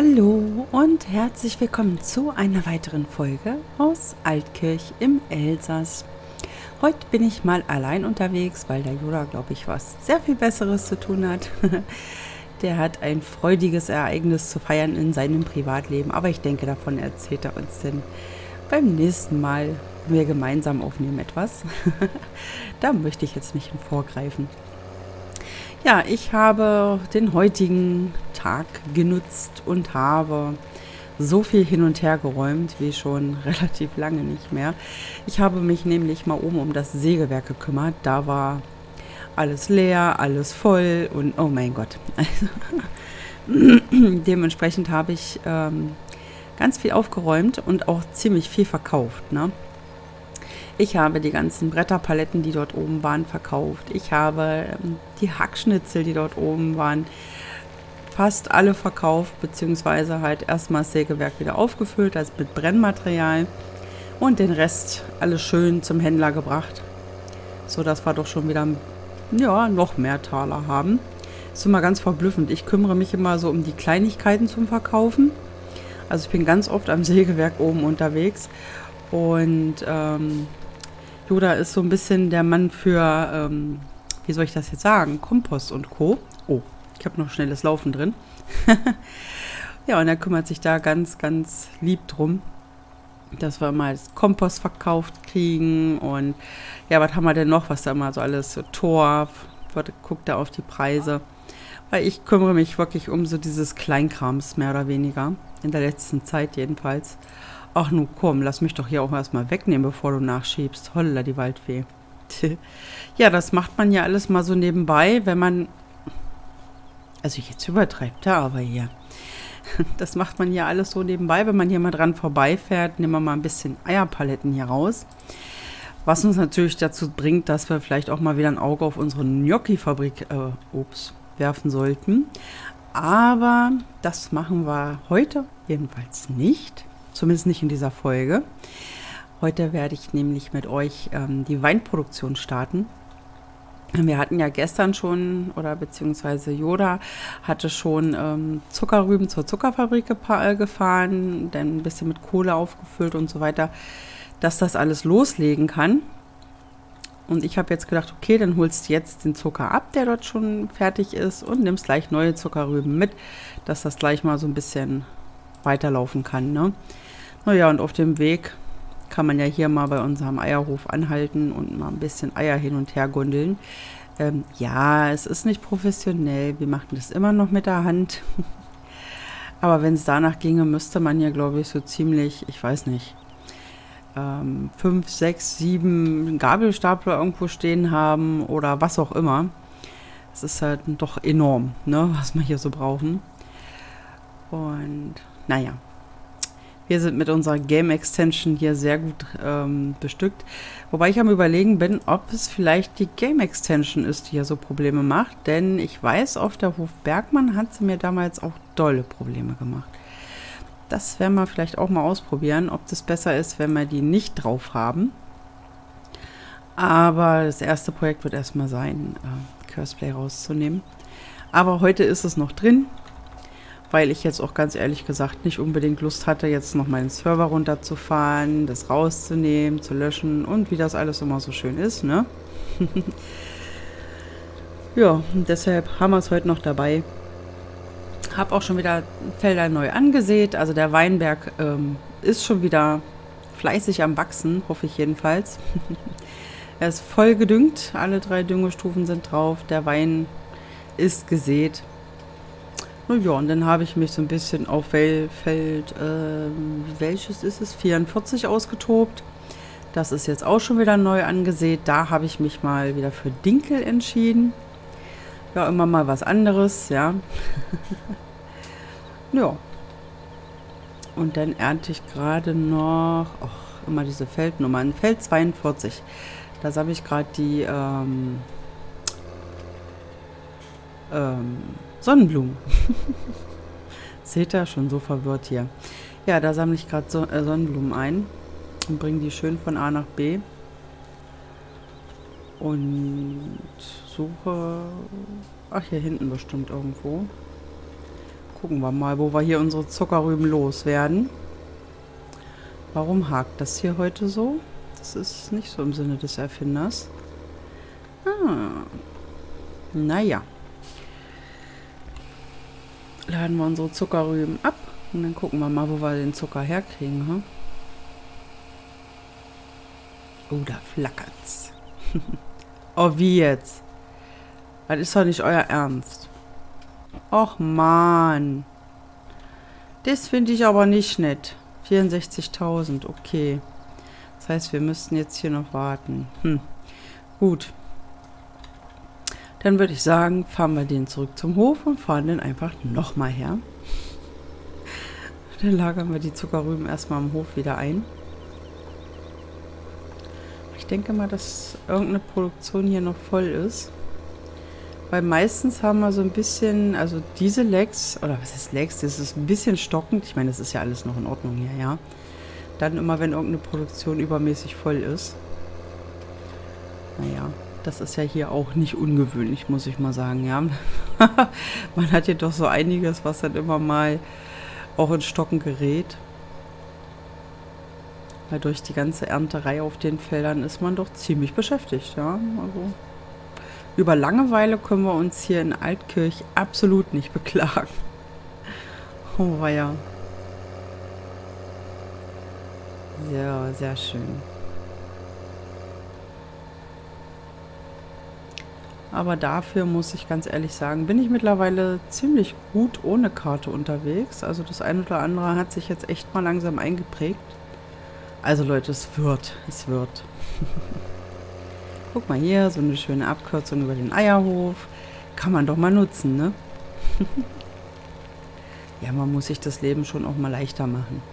Hallo und herzlich willkommen zu einer weiteren Folge aus Altkirch im Elsass. Heute bin ich mal allein unterwegs, weil der Yoda, glaube ich, was sehr viel Besseres zu tun hat. Der hat ein freudiges Ereignis zu feiern in seinem Privatleben, aber ich denke, davon erzählt er uns denn beim nächsten Mal, wenn wir gemeinsam aufnehmen, etwas. Da möchte ich jetzt nicht vorgreifen. Ja, ich habe den heutigen Tag genutzt und habe so viel hin und her geräumt wie schon relativ lange nicht mehr. Ich habe mich nämlich mal oben um das Sägewerk gekümmert. Da war alles leer, alles voll und oh mein Gott. Also, dementsprechend habe ich ganz viel aufgeräumt und auch ziemlich viel verkauft, ne? Ich habe die ganzen Bretterpaletten, die dort oben waren, verkauft. Ich habe die Hackschnitzel, die dort oben waren, fast alle verkauft, beziehungsweise halt erstmal das Sägewerk wieder aufgefüllt, also mit Brennmaterial und den Rest alles schön zum Händler gebracht, sodass wir doch schon wieder ja, noch mehr Taler haben. Das ist immer ganz verblüffend. Ich kümmere mich immer so um die Kleinigkeiten zum Verkaufen. Also ich bin ganz oft am Sägewerk oben unterwegs und Yoda ist so ein bisschen der Mann für, wie soll ich das jetzt sagen, Kompost und Co. Oh, ich habe noch schnelles Laufen drin. Ja, und er kümmert sich da ganz, ganz lieb drum, dass wir mal das Kompost verkauft kriegen. Und ja, was haben wir denn noch, was da immer so alles, so Torf, guckt er auf die Preise. Weil ich kümmere mich wirklich um so dieses Kleinkrams, mehr oder weniger, in der letzten Zeit jedenfalls. Ach nun komm, lass mich doch hier auch erstmal wegnehmen, bevor du nachschiebst. Holla, die Waldfee. Ja, das macht man ja alles mal so nebenbei, wenn man... Also jetzt übertreibt er aber hier. Das macht man ja alles so nebenbei, wenn man hier mal dran vorbeifährt. Nehmen wir mal ein bisschen Eierpaletten hier raus. Was uns natürlich dazu bringt, dass wir vielleicht auch mal wieder ein Auge auf unsere Gnocchi-Fabrik werfen sollten. Aber das machen wir heute jedenfalls nicht. Zumindest nicht in dieser Folge. Heute werde ich nämlich mit euch die Weinproduktion starten. Wir hatten ja gestern schon, oder beziehungsweise Yoda hatte schon Zuckerrüben zur Zuckerfabrik gefahren, dann ein bisschen mit Kohle aufgefüllt und so weiter, dass das alles loslegen kann. Und ich habe jetzt gedacht, okay, dann holst du jetzt den Zucker ab, der dort schon fertig ist, und nimmst gleich neue Zuckerrüben mit, dass das gleich mal so ein bisschen weiterlaufen kann, ne? Naja, und auf dem Weg kann man ja hier mal bei unserem Eierhof anhalten und mal ein bisschen Eier hin und her gundeln. Ja, es ist nicht professionell, wir machen das immer noch mit der Hand. Aber wenn es danach ginge, müsste man hier, glaube ich, so ziemlich, ich weiß nicht, 5, 6, 7 Gabelstapler irgendwo stehen haben oder was auch immer. Es ist halt doch enorm, ne, was wir hier so brauchen. Und naja, wir sind mit unserer Game Extension hier sehr gut bestückt. Wobei ich am Überlegen bin, ob es vielleicht die Game Extension ist, die hier so Probleme macht. Denn ich weiß, auf der Hof Bergmann hat sie mir damals auch dolle Probleme gemacht. Das werden wir vielleicht auch mal ausprobieren, ob das besser ist, wenn wir die nicht drauf haben. Aber das erste Projekt wird erstmal sein, Curseplay rauszunehmen. Aber heute ist es noch drin, weil ich jetzt auch ganz ehrlich gesagt nicht unbedingt Lust hatte, jetzt noch meinen Server runterzufahren, das rauszunehmen, zu löschen und wie das alles immer so schön ist, ne? Ja, und deshalb haben wir es heute noch dabei. Habe auch schon wieder Felder neu angesät, also der Weinberg ist schon wieder fleißig am Wachsen, hoffe ich jedenfalls. Er ist voll gedüngt, alle 3 Düngestufen sind drauf, der Wein ist gesät. Ja, und dann habe ich mich so ein bisschen auf Feld, welches ist es? 44 ausgetobt. Das ist jetzt auch schon wieder neu angesät. Da habe ich mich mal wieder für Dinkel entschieden. Ja, immer mal was anderes, ja. Ja. Und dann ernte ich gerade noch, ach, immer diese Feldnummern. Feld 42. Da sammle ich gerade die Sonnenblumen. Seht ihr, schon so verwirrt hier. Ja, da sammle ich gerade Sonnenblumen ein und bringe die schön von A nach B. Und suche, ach, hier hinten bestimmt irgendwo. gucken wir mal, wo wir hier unsere Zuckerrüben loswerden. Warum hakt das hier heute so? Das ist nicht so im Sinne des Erfinders. Naja. Laden wir unsere Zuckerrüben ab und dann gucken wir mal, wo wir den Zucker herkriegen. Hm? Oh, da flackert's. Oh, wie jetzt? Das ist doch nicht euer Ernst. Och, Mann. Das finde ich aber nicht nett. 64.000, okay. Das heißt, wir müssten jetzt hier noch warten. Gut. Dann würde ich sagen, fahren wir den zurück zum Hof und fahren den einfach nochmal her. Dann lagern wir die Zuckerrüben erstmal am Hof wieder ein. Ich denke mal, dass irgendeine Produktion hier noch voll ist. Weil meistens haben wir so ein bisschen, also diese Lecks, oder was ist Lecks, das ist ein bisschen stockend. Ich meine, das ist ja alles noch in Ordnung hier, ja. Dann immer, wenn irgendeine Produktion übermäßig voll ist. Naja, das ist ja hier auch nicht ungewöhnlich, muss ich mal sagen, ja. Man hat hier doch so einiges, was dann immer mal auch in Stocken gerät. Weil durch die ganze Ernterei auf den Feldern ist man doch ziemlich beschäftigt, ja. Also über Langeweile können wir uns hier in Altkirch absolut nicht beklagen. Oh weia. Ja, sehr schön. Aber dafür muss ich ganz ehrlich sagen, bin ich mittlerweile ziemlich gut ohne Karte unterwegs. Also das eine oder andere hat sich jetzt echt mal langsam eingeprägt. Also Leute, es wird. Guck mal hier, so eine schöne Abkürzung über den Eierhof. Kann man doch mal nutzen, ne? Ja, man muss sich das Leben schon auch mal leichter machen.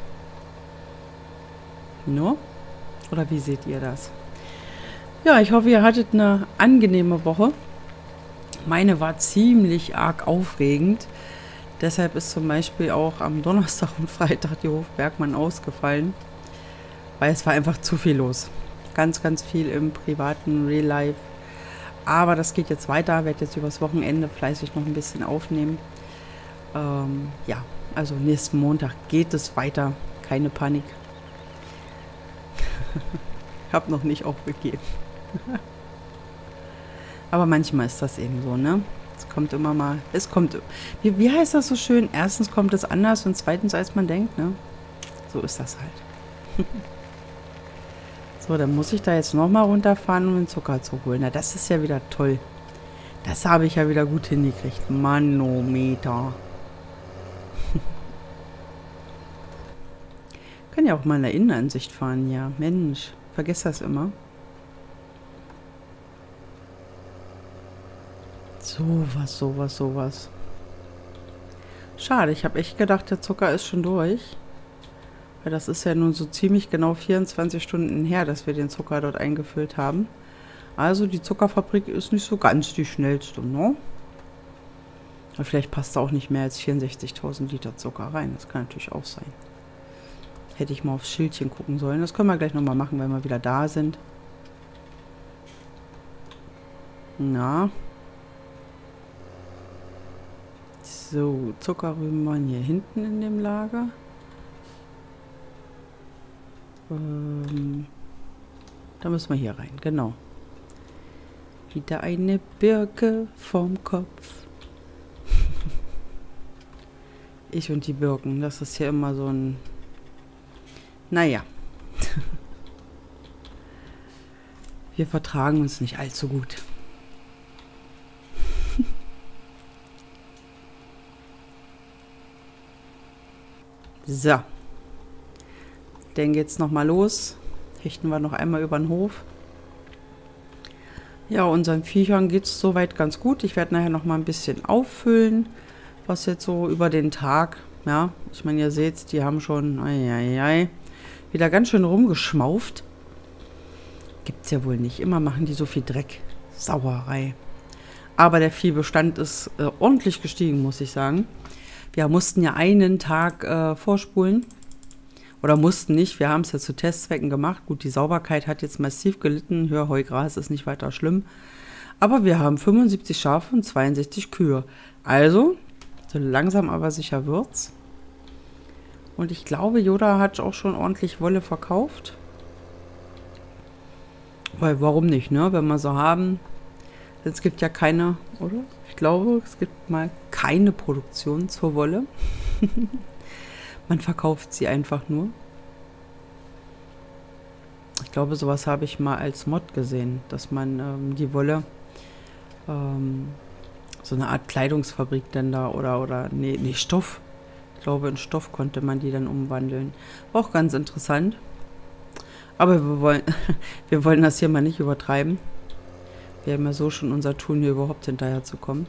Nur? Oder wie seht ihr das? Ja, ich hoffe, ihr hattet eine angenehme Woche. Meine war ziemlich arg aufregend. Deshalb ist zum Beispiel auch am Donnerstag und Freitag die Hofbergmann ausgefallen. Weil es war einfach zu viel los. Ganz, ganz viel im privaten Real Life. Aber das geht jetzt weiter. Werde jetzt übers Wochenende fleißig noch ein bisschen aufnehmen. Ja, also nächsten Montag geht es weiter. Keine Panik. Ich habe noch nicht aufgegeben. Aber manchmal ist das eben so, ne? Es kommt immer mal, wie heißt das so schön? Erstens kommt es anders und zweitens, als man denkt, ne? So ist das halt. So, dann muss ich da jetzt nochmal runterfahren, um den Zucker zu holen. Na, das ist ja wieder toll. Das habe ich ja wieder gut hingekriegt. Manometer. Kann ja auch mal in der Innenansicht fahren, ja. Mensch, vergesst das immer. Sowas. Schade, ich habe echt gedacht, der Zucker ist schon durch. Weil das ist ja nun so ziemlich genau 24 Stunden her, dass wir den Zucker dort eingefüllt haben. Also die Zuckerfabrik ist nicht so ganz die schnellste, ne? Aber vielleicht passt da auch nicht mehr als 64.000 Liter Zucker rein. Das kann natürlich auch sein. Hätte ich mal aufs Schildchen gucken sollen. Das können wir gleich nochmal machen, wenn wir wieder da sind. Na. So, Zuckerrüben waren hier hinten in dem Lager. Da müssen wir hier rein, genau. Wieder eine Birke vom Kopf. Ich und die Birken, das ist hier immer so ein... Naja. Wir vertragen uns nicht allzu gut. So. Dann geht's nochmal los. Hechten wir noch einmal über den Hof. Ja, unseren Viechern geht's soweit ganz gut. Ich werde nachher noch mal ein bisschen auffüllen, was jetzt so über den Tag, ja, ich meine, ihr seht, die haben schon wieder ganz schön rumgeschmauft. Gibt's ja wohl nicht. Immer machen die so viel Dreck. Sauerei. Aber der Viehbestand ist ordentlich gestiegen, muss ich sagen. Wir mussten ja einen Tag vorspulen. Oder mussten nicht, wir haben es ja zu Testzwecken gemacht. Gut, die Sauberkeit hat jetzt massiv gelitten. Hörheugras ist nicht weiter schlimm. Aber wir haben 75 Schafe und 62 Kühe. Also So langsam aber sicher wird's. Und ich glaube, Yoda hat auch schon ordentlich Wolle verkauft. Weil, warum nicht, ne? Wenn wir so haben. Es gibt ja keine, oder? Ich glaube, es gibt mal keine Produktion zur Wolle. Man verkauft sie einfach nur. Ich glaube, sowas habe ich mal als Mod gesehen, dass man die Wolle, so eine Art Kleidungsfabrik dann da, oder nee, Stoff. Ich glaube, in Stoff konnte man die dann umwandeln. War auch ganz interessant. Aber wir wollen das hier mal nicht übertreiben. Wir haben ja so schon unser Tun, hier überhaupt hinterher zu kommen.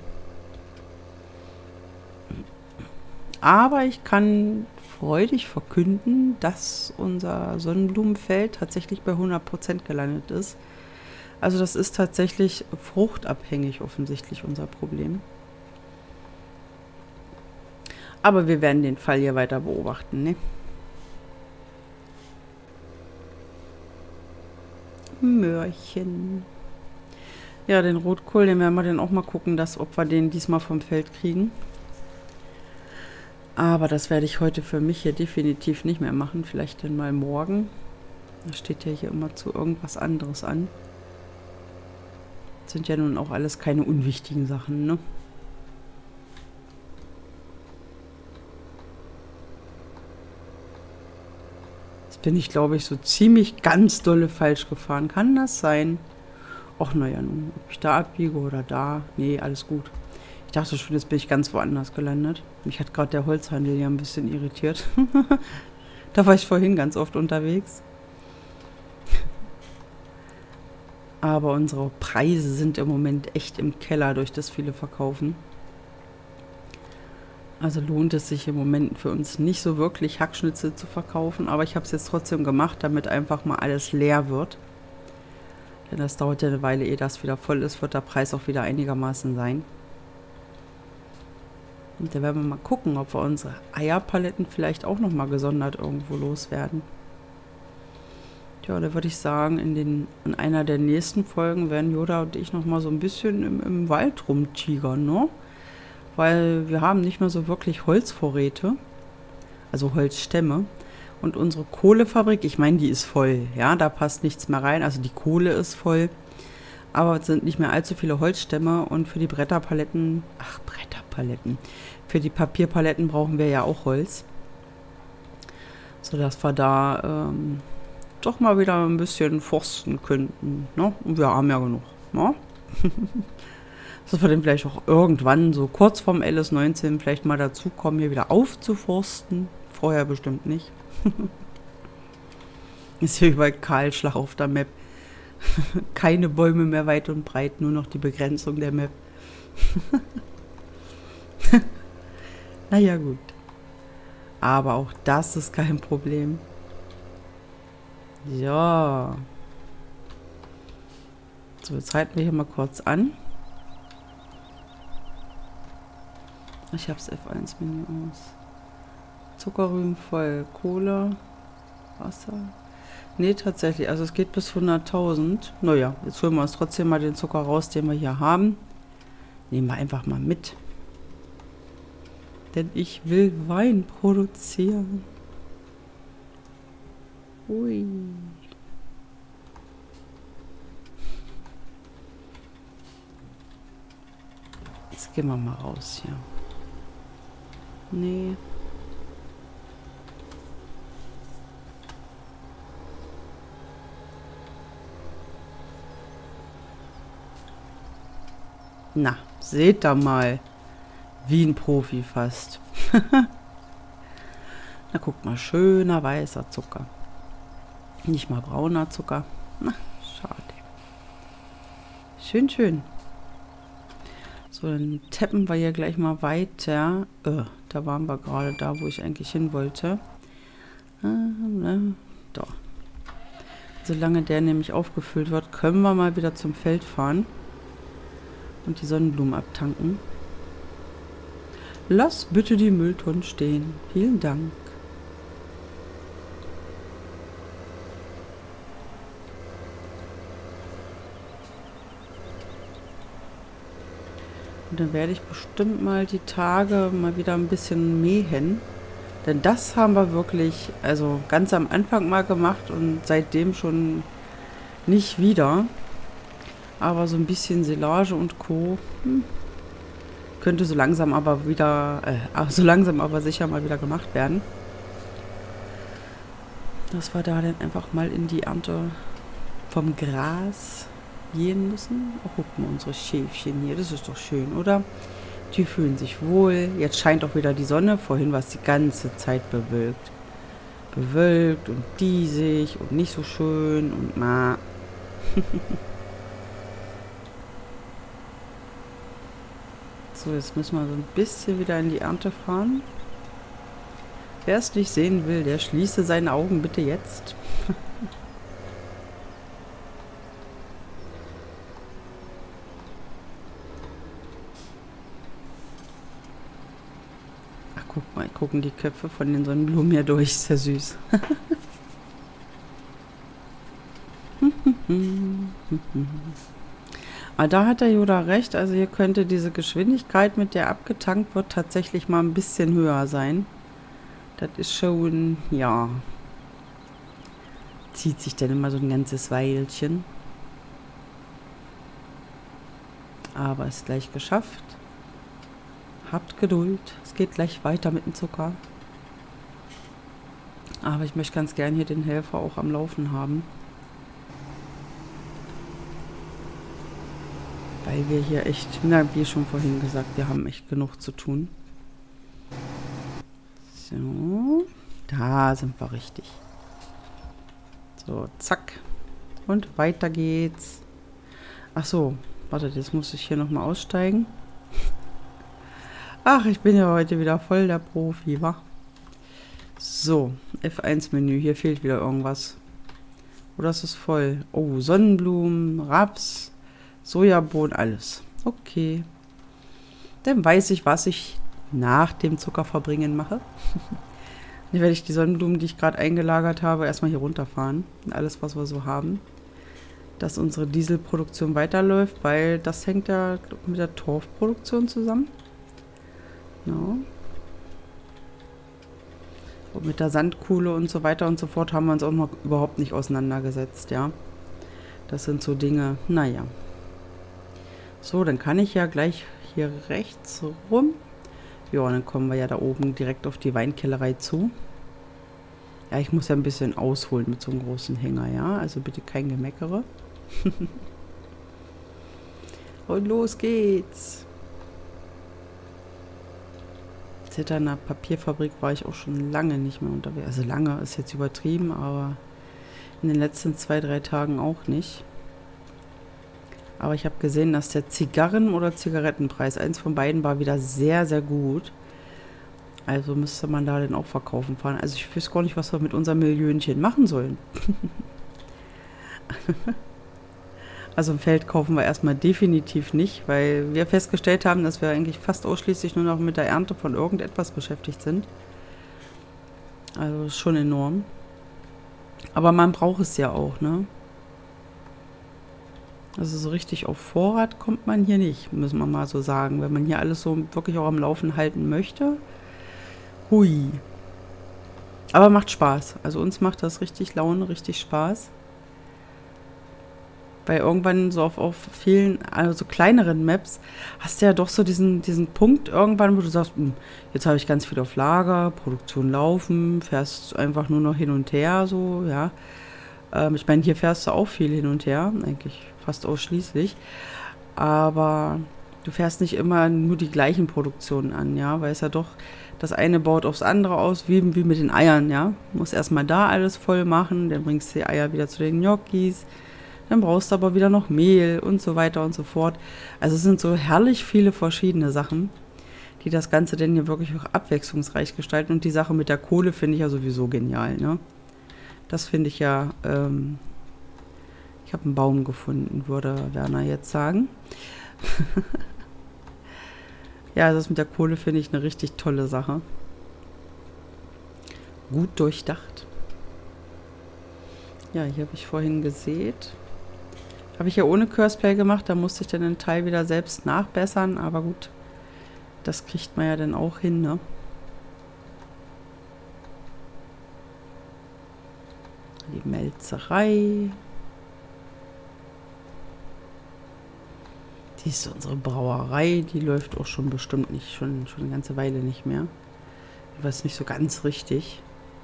Aber ich kann freudig verkünden, dass unser Sonnenblumenfeld tatsächlich bei 100% gelandet ist. Also das ist tatsächlich fruchtabhängig offensichtlich unser Problem. Aber wir werden den Fall hier weiter beobachten, ne? Möhrchen. Ja, den Rotkohl, den werden wir dann auch mal gucken, ob wir den diesmal vom Feld kriegen. Aber das werde ich heute für mich hier definitiv nicht mehr machen. Vielleicht dann mal morgen. Da steht ja hier immer zu irgendwas anderes an. Das sind ja nun auch alles keine unwichtigen Sachen, ne? Jetzt bin ich, glaube ich, so ziemlich ganz dolle falsch gefahren. Kann das sein? Och, naja, nun, ob ich da abbiege oder da. Nee, alles gut. Ich dachte schon, jetzt bin ich ganz woanders gelandet. Mich hat gerade der Holzhandel ja ein bisschen irritiert. Da war ich vorhin ganz oft unterwegs. Aber unsere Preise sind im Moment echt im Keller, durch das viele verkaufen. Also lohnt es sich im Moment für uns nicht so wirklich, Hackschnitzel zu verkaufen. Aber ich habe es jetzt trotzdem gemacht, damit einfach mal alles leer wird. Denn das dauert ja eine Weile, ehe das wieder voll ist, wird der Preis auch wieder einigermaßen sein. Und da werden wir mal gucken, ob wir unsere Eierpaletten vielleicht auch nochmal gesondert irgendwo loswerden. Tja, da würde ich sagen, in einer der nächsten Folgen werden Yoda und ich nochmal so ein bisschen im Wald rumtigern, ne? Weil wir haben nicht mehr so wirklich Holzvorräte, also Holzstämme. Und unsere Kohlefabrik, ich meine, die ist voll, ja, da passt nichts mehr rein. Also die Kohle ist voll, aber es sind nicht mehr allzu viele Holzstämme. Und für die Bretterpaletten, für die Papierpaletten brauchen wir ja auch Holz. Sodass wir da doch mal wieder ein bisschen forsten könnten, ne? Und wir haben ja genug, ne? Dass wir dann vielleicht auch irgendwann, so kurz vorm LS19, vielleicht mal dazu kommen, hier wieder aufzuforsten. Vorher bestimmt nicht. Ist hier überall Kahlschlag auf der Map. Keine Bäume mehr weit und breit, nur noch die Begrenzung der Map. Naja, gut. Aber auch das ist kein Problem. Ja. So, jetzt halten wir hier mal kurz an. Ich habe das F1-Menü aus. Zuckerrüben voll, Kohle, Wasser. Nee, tatsächlich, also es geht bis 100.000. Naja, jetzt holen wir uns trotzdem mal den Zucker raus, den wir hier haben. Nehmen wir einfach mal mit. Denn ich will Wein produzieren. Ui. Jetzt gehen wir mal raus hier. Nee. Na, seht da mal. Wie ein Profi fast. Na, guck mal, schöner weißer Zucker. Nicht mal brauner Zucker. Na, schade. Schön, schön. So, dann tappen wir hier gleich mal weiter. Da waren wir gerade da, wo ich eigentlich hin wollte. Da. Solange der nämlich aufgefüllt wird, können wir mal wieder zum Feld fahren. Und die Sonnenblumen abtanken. Lass bitte die Mülltonnen stehen. Vielen Dank. Und dann werde ich bestimmt mal die Tage mal wieder ein bisschen mähen. Denn das haben wir wirklich, also ganz am Anfang mal gemacht und seitdem schon nicht wieder. Aber so ein bisschen Silage und Co. Könnte so langsam aber wieder, so langsam aber sicher mal wieder gemacht werden. Dass wir da dann einfach mal in die Ernte vom Gras gehen müssen. Oh, guck mal, unsere Schäfchen hier, das ist doch schön, oder? Die fühlen sich wohl. Jetzt scheint auch wieder die Sonne. Vorhin war es die ganze Zeit bewölkt. Bewölkt und diesig und nicht so schön und ma. So, jetzt müssen wir so ein bisschen wieder in die Ernte fahren. Wer es nicht sehen will, der schließe seine Augen bitte jetzt. Ach, guck mal, gucken die Köpfe von den Sonnenblumen hier durch. Ist ja süß. Aber da hat der Yoda recht. Also hier könnte diese Geschwindigkeit, mit der abgetankt wird, tatsächlich mal ein bisschen höher sein. Das ist schon, ja, zieht sich dann immer so ein ganzes Weilchen. Aber ist gleich geschafft. Habt Geduld. Es geht gleich weiter mit dem Zucker. Aber ich möchte ganz gern hier den Helfer auch am Laufen haben. Weil wir hier echt, na, wie schon vorhin gesagt, wir haben echt genug zu tun. So, da sind wir richtig. So, zack. Und weiter geht's. Ach so, warte, jetzt muss ich hier nochmal aussteigen. Ach, ich bin ja heute wieder voll der Profi, wa? So, F1-Menü, hier fehlt wieder irgendwas. Oh, das ist voll. Oh, Sonnenblumen, Raps, Sojabohnen, alles. Okay. Dann weiß ich, was ich nach dem Zuckerverbringen mache. Dann werde ich die Sonnenblumen, die ich gerade eingelagert habe, erstmal hier runterfahren. Alles, was wir so haben. Dass unsere Dieselproduktion weiterläuft, weil das hängt ja mit der Torfproduktion zusammen. Ja. Und mit der Sandkuhle und so weiter und so fort haben wir uns auch noch überhaupt nicht auseinandergesetzt, ja. Das sind so Dinge, naja. So, dann kann ich ja gleich hier rechts rum. Ja, und dann kommen wir ja da oben direkt auf die Weinkellerei zu. Ja, ich muss ja ein bisschen ausholen mit so einem großen Hänger, ja. Also bitte kein Gemeckere. Und los geht's. Zitterner Papierfabrik war ich auch schon lange nicht mehr unterwegs. Also lange ist jetzt übertrieben, aber in den letzten 2, 3 Tagen auch nicht. Aber ich habe gesehen, dass der Zigarren- oder Zigarettenpreis, eins von beiden, war wieder sehr, sehr gut. Also müsste man da dann auch verkaufen fahren. Also ich weiß gar nicht, was wir mit unserem Millionchen machen sollen. Also ein Feld kaufen wir erstmal definitiv nicht, weil wir festgestellt haben, dass wir eigentlich fast ausschließlich nur noch mit der Ernte von irgendetwas beschäftigt sind. Also ist schon enorm. Aber man braucht es ja auch, ne? Also so richtig auf Vorrat kommt man hier nicht, müssen wir mal so sagen. Wenn man hier alles so wirklich auch am Laufen halten möchte. Hui. Aber macht Spaß. Also uns macht das richtig Laune, richtig Spaß. Weil irgendwann so auf vielen, also kleineren Maps, hast du ja doch so diesen Punkt irgendwann, wo du sagst, jetzt habe ich ganz viel auf Lager, Produktion laufen, fährst einfach nur noch hin und her, so, ja. Ich meine, hier fährst du auch viel hin und her, eigentlich fast ausschließlich. Aber du fährst nicht immer nur die gleichen Produktionen an, ja, weil es ja doch, das eine baut aufs andere aus, wie mit den Eiern, ja. Du musst erstmal da alles voll machen, dann bringst du die Eier wieder zu den Gnocchis. Dann brauchst du aber wieder noch Mehl und so weiter und so fort. Also es sind so herrlich viele verschiedene Sachen, die das Ganze denn hier wirklich auch abwechslungsreich gestalten. Und die Sache mit der Kohle finde ich ja sowieso genial, ne? Das finde ich ja, ich habe einen Baum gefunden, würde Werner jetzt sagen. Ja, das mit der Kohle finde ich eine richtig tolle Sache. Gut durchdacht. Ja, hier habe ich vorhin gesät. Habe ich ja ohne Curseplay gemacht, da musste ich dann den Teil wieder selbst nachbessern, aber gut, das kriegt man ja dann auch hin, ne? Die Melzerei. Die ist unsere Brauerei, die läuft auch schon bestimmt nicht, schon eine ganze Weile nicht mehr. Ich weiß nicht so ganz richtig.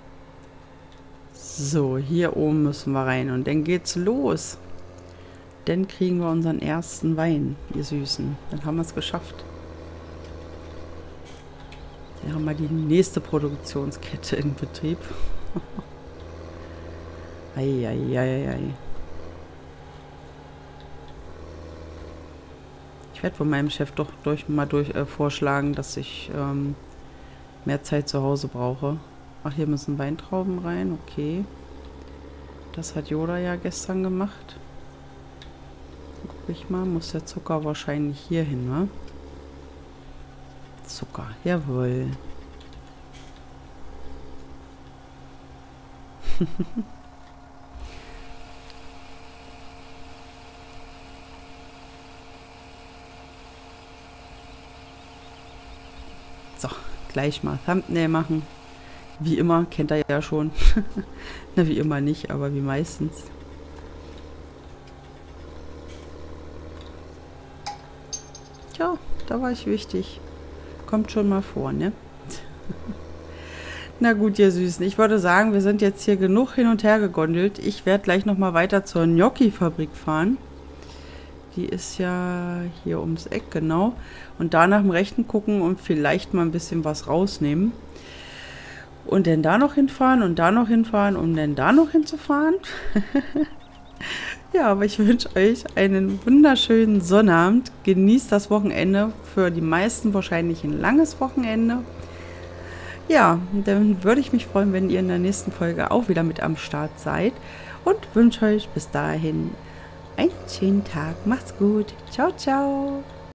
So, hier oben müssen wir rein und dann geht's los. Dann kriegen wir unseren ersten Wein, ihr Süßen. Dann haben wir es geschafft. Dann haben wir die nächste Produktionskette in Betrieb. Eieieiei. Ich werde von meinem Chef doch vorschlagen, dass ich mehr Zeit zu Hause brauche. Ach, hier müssen Weintrauben rein, okay. Das hat Yoda ja gestern gemacht. Guck ich mal, muss der Zucker wahrscheinlich hier hin, ne? Zucker, jawohl. So, gleich mal Thumbnail machen. Wie immer, kennt ihr ja schon. Na, wie immer nicht, aber wie meistens. Tja, da war ich wichtig. Kommt schon mal vor, ne? Na gut, ihr Süßen. Ich würde sagen, wir sind jetzt hier genug hin und her gegondelt. Ich werde gleich noch mal weiter zur Gnocchi-Fabrik fahren. Die ist ja hier ums Eck, genau. Und da nach dem Rechten gucken und vielleicht mal ein bisschen was rausnehmen. Und dann da noch hinfahren und da noch hinfahren, um dann da noch hinzufahren. Ja, aber ich wünsche euch einen wunderschönen Sonnabend. Genießt das Wochenende. Für die meisten wahrscheinlich ein langes Wochenende. Ja, dann würde ich mich freuen, wenn ihr in der nächsten Folge auch wieder mit am Start seid. Und wünsche euch bis dahin einen schönen Tag. Macht's gut. Ciao, ciao.